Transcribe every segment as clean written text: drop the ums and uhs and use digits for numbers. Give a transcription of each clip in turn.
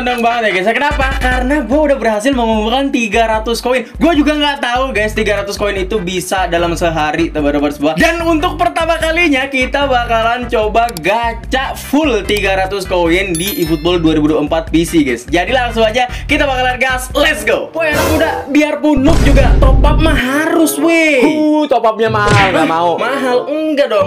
seneng banget ya guys. Kenapa? Karena gue udah berhasil mengumpulkan 300 koin. Gue juga nggak tahu guys 300 koin itu bisa dalam sehari teman-teman semua. Dan untuk pertama kalinya kita bakalan coba gacha full 300 koin di eFootball 2024 PC guys. Jadi langsung aja kita bakalan gas. Let's go. Woi anak muda, biarpun noob juga top up mah harus weh. Top upnya mahal, nggak mau. Mahal enggak dong.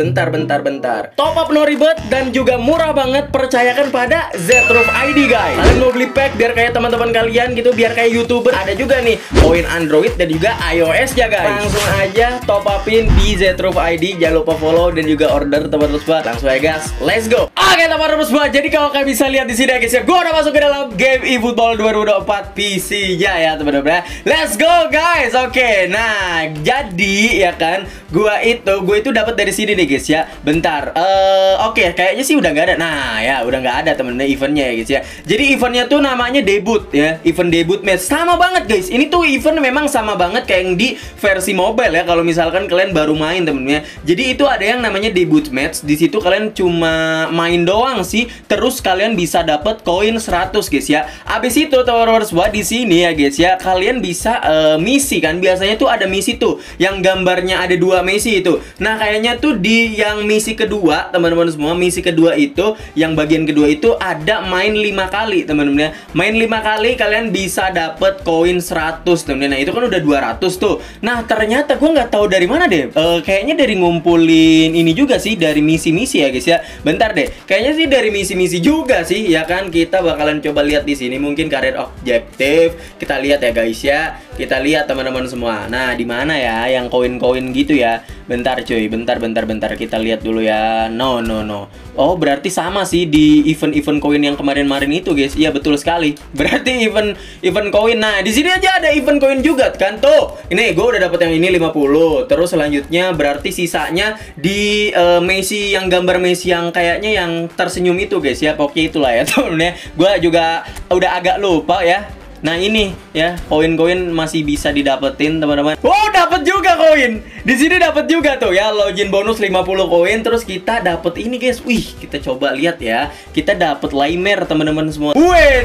Bentar. Top up no ribet dan juga murah banget. Percayakan pada Ztruf ID guys. Kalian mau beli pack biar kayak teman-teman kalian gitu, biar kayak YouTuber. Ada juga nih koin Android dan juga iOS ya guys. Langsung aja top upin di Ztruf ID. Jangan lupa follow dan juga order teman-teman semua. Langsung aja guys. Let's go. Oke teman-teman semua. Jadi kalau kalian bisa lihat di sini ya guys ya, gue udah masuk ke dalam game eFootball 2024 PC ya teman-teman. Let's go guys. Oke, nah jadi ya kan, gue itu dapat dari sini nih guys ya. Bentar, oke, kayaknya sih udah nggak ada. Nah ya, udah nggak ada temen-temen eventnya ya guys ya. Jadi eventnya tuh namanya debut ya, event debut match. Sama banget guys. Ini tuh event memang sama banget kayak yang di versi mobile ya. Kalau misalkan kalian baru main temen-temen ya. Jadi itu ada yang namanya debut match. Di situ kalian cuma main doang sih. Terus kalian bisa dapat koin 100 guys ya. Abis itu teman-teman semua di sini ya guys ya, kalian bisa misi kan. Biasanya tuh ada misi tuh yang gambarnya ada 2 misi itu. Nah kayaknya tuh di yang misi kedua teman-teman semua, misi kedua itu yang bagian kedua itu ada main 5 kali teman-teman ya. Main 5 kali kalian bisa dapet koin 100 teman-teman. Nah itu kan udah 200 tuh. Nah ternyata gue nggak tahu dari mana deh. Kayaknya dari ngumpulin ini juga sih, dari misi-misi ya guys ya. Bentar deh, kayaknya sih dari misi-misi juga sih ya kan. Kita bakalan coba lihat di sini mungkin career objective. Kita lihat ya guys ya. Kita lihat teman-teman semua. Nah di mana ya yang koin-koin gitu ya. Bentar cuy, bentar. Kita lihat dulu ya. No. Oh berarti sama sih di event koin yang kemarin-kemarin itu guys. Iya betul sekali. Berarti event koin. Nah di sini aja ada event koin juga kan tuh. Ini gue udah dapet yang ini 50. Terus selanjutnya berarti sisanya di Messi yang gambar Messi yang kayaknya yang tersenyum itu guys ya. Pokoknya itulah ya temen-temen. Gue juga udah agak lupa ya. Nah ini ya, koin-koin masih bisa didapetin teman-teman. Oh dapat juga koin. Di sini dapat juga tuh ya, login bonus 50 koin. Terus kita dapat ini guys. Wih, kita coba lihat ya. Kita dapat Laimer teman-teman semua.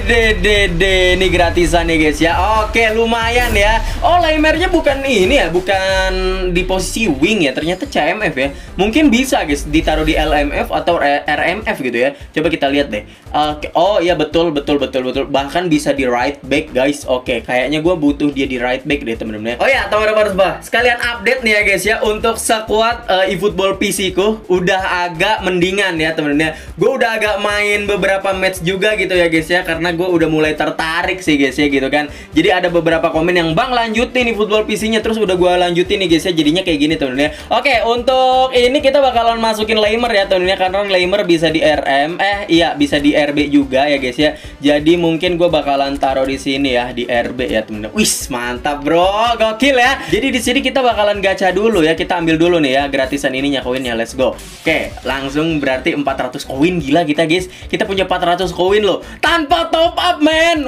Dede, ini gratisan nih guys ya. Oke, lumayan ya. Oh, Laimernya bukan ini ya, bukan di posisi wing ya. Ternyata CMF ya. Mungkin bisa guys ditaruh di LMF atau RMF gitu ya. Coba kita lihat deh. Oh iya betul. Bahkan bisa di right back guys. Oke, kayaknya gue butuh dia di right back deh temen-temen. Oh ya teman-teman semua, sekalian update nih ya guys ya. Untuk squad eFootball PC ku udah agak mendingan ya temen-temen. Gue udah agak main beberapa match juga gitu ya guys ya. Karena gue udah mulai tertarik sih guys ya gitu kan. Jadi ada beberapa komen yang bang lanjutin eFootball PC-nya. Terus udah gue lanjutin nih guys ya. Jadinya kayak gini temen-temen. Oke, untuk ini kita bakalan masukin Laimer ya temen-temen. Karena Laimer bisa di RM. Iya bisa di RB juga ya guys ya. Jadi mungkin gue bakalan taruh di sini ya, di RB ya temen-temen. Wis mantap bro, gokil ya. Jadi di sini kita bakalan gacha dulu ya. Kita ambil dulu nih ya gratisan ininya, koinnya. Let's go. Oke, langsung berarti 400 koin. Gila kita guys, kita punya 400 koin loh tanpa top up men.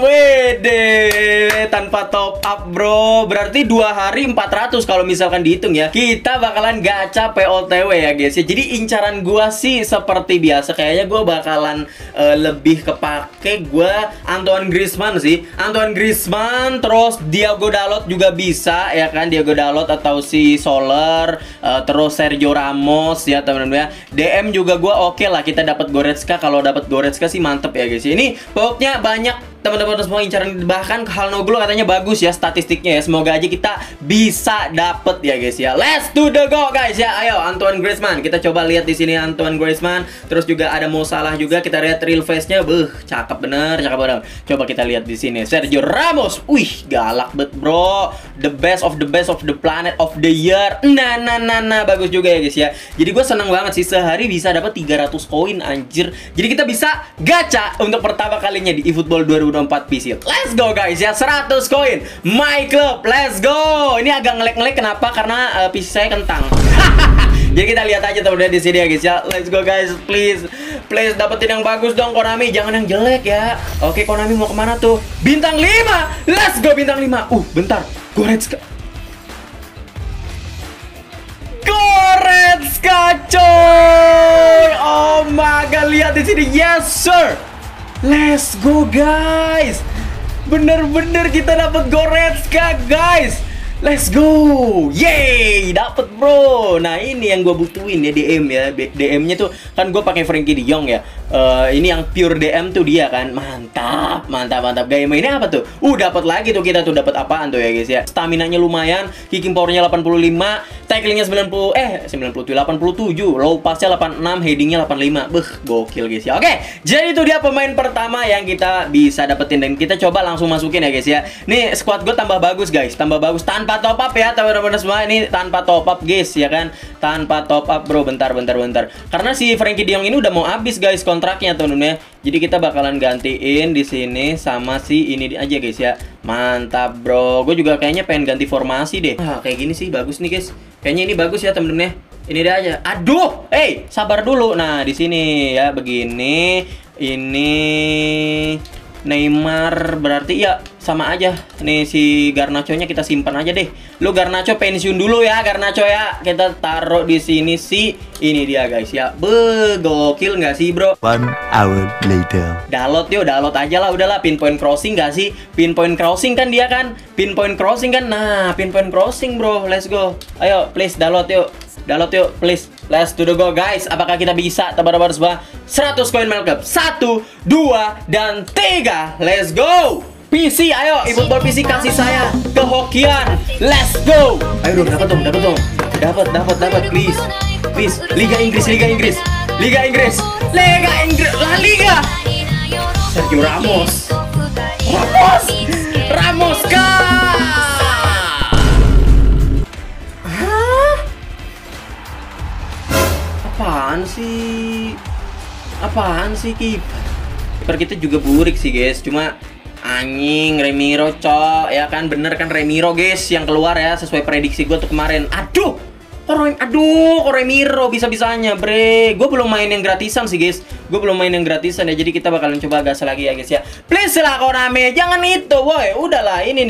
Wede, tanpa top up bro. Berarti 2 hari 400 kalau misalkan dihitung ya. Kita bakalan gacha POTW ya guys ya. Jadi incaran gua sih seperti biasa, kayaknya gua bakalan lebih kepake gua Antoine Griezmann sih. Antoine Griezmann, terus Diogo Dalot juga bisa ya kan, Diogo Dalot atau si Soler, terus Sergio Ramos ya teman-teman ya. DM juga gua oke lah, kita dapat Goretzka. Kalau dapat Goretzka sih mantep ya guys. Ini pokoknya banyak teman-teman semua incaran, bahkan Calhanoglu katanya bagus ya statistiknya ya. Semoga aja kita bisa dapet ya guys ya. Let's do the go guys ya. Ayo Antoine Griezmann, kita coba lihat di sini Antoine Griezmann. Terus juga ada Mo Salah juga, kita lihat real face-nya. Cakep bener. Coba kita lihat di sini Sergio Ramos. Wih, galak bet bro. The best of the planet of the year. Nah, bagus juga ya guys ya. Jadi gue seneng banget sih, sehari bisa dapat 300 koin anjir. Jadi kita bisa gacha untuk pertama kalinya di eFootball 2024 PC. Let's go guys ya, 100 koin my club, let's go. Ini agak ngelek kenapa? Karena PC saya kentang. Jadi kita lihat aja teman-teman di sini ya guys ya. Let's go guys, please dapetin yang bagus dong Konami, jangan yang jelek ya. Oke, Konami mau kemana tuh? Bintang 5, let's go bintang 5. Bentar, Goretzka coy. Oh my god, lihat di sini, yes sir. Let's go guys. Bener-bener kita dapat Goretzka guys. Let's go. Yeay, dapet bro. Nah, ini yang gue butuhin ya, DM ya. DM-nya tuh kan gue pakai Frankie De Jong ya. Ini yang pure DM tuh dia kan. Mantap, mantap, mantap. Gaya mainnya apa tuh? Dapat lagi tuh kita tuh, dapat apaan tuh ya guys ya. Stamina-nya lumayan, kicking power-nya 85, tacklingnya 87, low pass-nya 86, heading-nya 85. Gokil guys ya. Oke, jadi itu dia pemain pertama yang kita bisa dapetin dan kita coba langsung masukin ya guys ya. Nih squad gue tambah bagus guys, tambah bagus tanpa top up ya teman-teman semua. Ini tanpa top up guys ya kan, tanpa top up bro. Bentar. Karena si Frankie De Jong ini udah mau habis guys kontraknya tuh ya. Jadi kita bakalan gantiin di sini sama si ini aja guys ya. Mantap bro. Gue juga kayaknya pengen ganti formasi deh. Kayak gini sih bagus nih guys. Kayaknya ini bagus ya temen-temen ya. Ini dia aja. Aduh, sabar dulu. Nah di sini ya begini. Ini Neymar berarti ya sama aja. Nih si Garnacho-nya kita simpan aja deh. Lu Garnacho pensiun dulu ya, Garnacho ya. Kita taruh di sini si ini dia guys ya. Gokil nggak sih bro? 1 hour later. Dalot yuk, Dalot aja lah, udahlah. Pinpoint crossing nggak sih? Pinpoint crossing kan dia kan? Pinpoint crossing kan? Nah, pinpoint crossing bro. Let's go. Ayo, please Dalot yuk. Dalot yuk, please. Let's do the go guys. Apakah kita bisa tebar-tebar semua 100 koin Melkep? 1, 2, dan 3. Let's go. PC, ayo eFootball PC kasih saya kehokian. Let's go. Ayo dong, dapat dong. Dapat, please. Liga Inggris. La Liga. Sergio Ramos kah? Apaan sih kiper kita juga burik sih guys. Cuma anjing Remiro cok ya kan, bener kan Remiro guys yang keluar ya sesuai prediksi gue tuh kemarin. Aduh kok Remiro bisa-bisanya bre. Gue belum main yang gratisan sih guys. Ya, jadi kita bakalan coba gas lagi ya guys ya. Please lah Konami, jangan itu boy. Udahlah, ini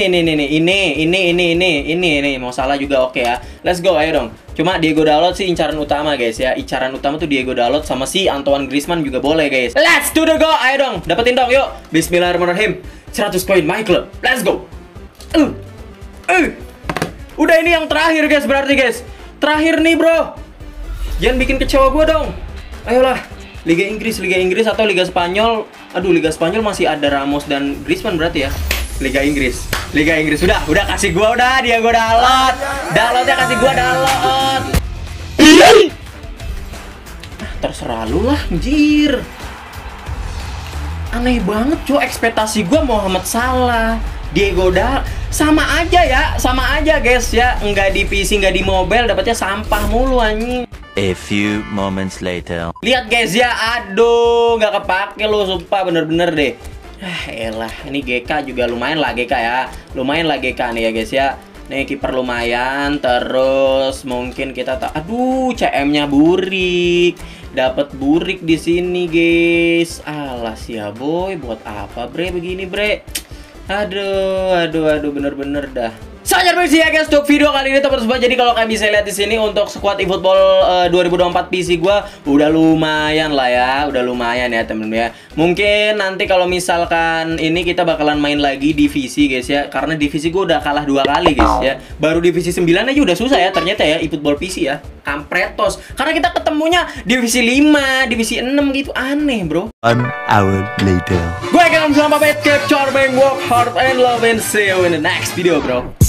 mau salah juga oke ya. Let's go, ayo dong. Cuma Diego Dalot sih incaran utama guys ya. Incaran utama tuh Diego Dalot sama si Antoine Griezmann juga boleh guys. Let's do the go, ayo dong. Dapetin dong yuk. Bismillahirrahmanirrahim. 100 koin my club. Let's go. Udah ini yang terakhir guys berarti guys. Terakhir nih bro. Jangan bikin kecewa gue dong. Ayolah. Liga Inggris atau Liga Spanyol. Aduh, Liga Spanyol masih ada Ramos dan Griezmann berarti ya. Liga Inggris. Udah kasih gua udah Diego Dalot. Dalotnya kasih gua Dalot. Terserah lu lah, anjir. Aneh banget cuy, ekspektasi gua Muhammad Salah, Diego Dalot sama aja guys ya. Enggak di PC, enggak di mobile, dapatnya sampah mulu anjing. A few moments later. Lihat guys ya, aduh, nggak kepake lo, sumpah bener-bener deh. Elah, ini GK juga lumayan lah GK ya. Lumayan lah GK nih ya guys ya. Nih kiper lumayan, terus mungkin kita aduh, CM-nya burik. Dapat burik di sini guys. Alas ya boy, buat apa bre begini bre? Aduh, bener-bener dah. Sekian sih ya guys untuk video kali ini teman-teman. Jadi kalau kalian bisa lihat di sini untuk squad eFootball 2024 PC gua udah lumayan lah ya, temen-temen ya. Mungkin nanti kalau misalkan ini kita bakalan main lagi divisi guys ya, karena divisi gua udah kalah 2 kali guys ya. Baru divisi 9 aja udah susah ya ternyata ya eFootball PC ya. Kampretos. Karena kita ketemunya divisi 5, divisi 6 gitu, aneh bro. 1 hour later. Gue akan pamit, capture, work hard and love and see you in the next video bro.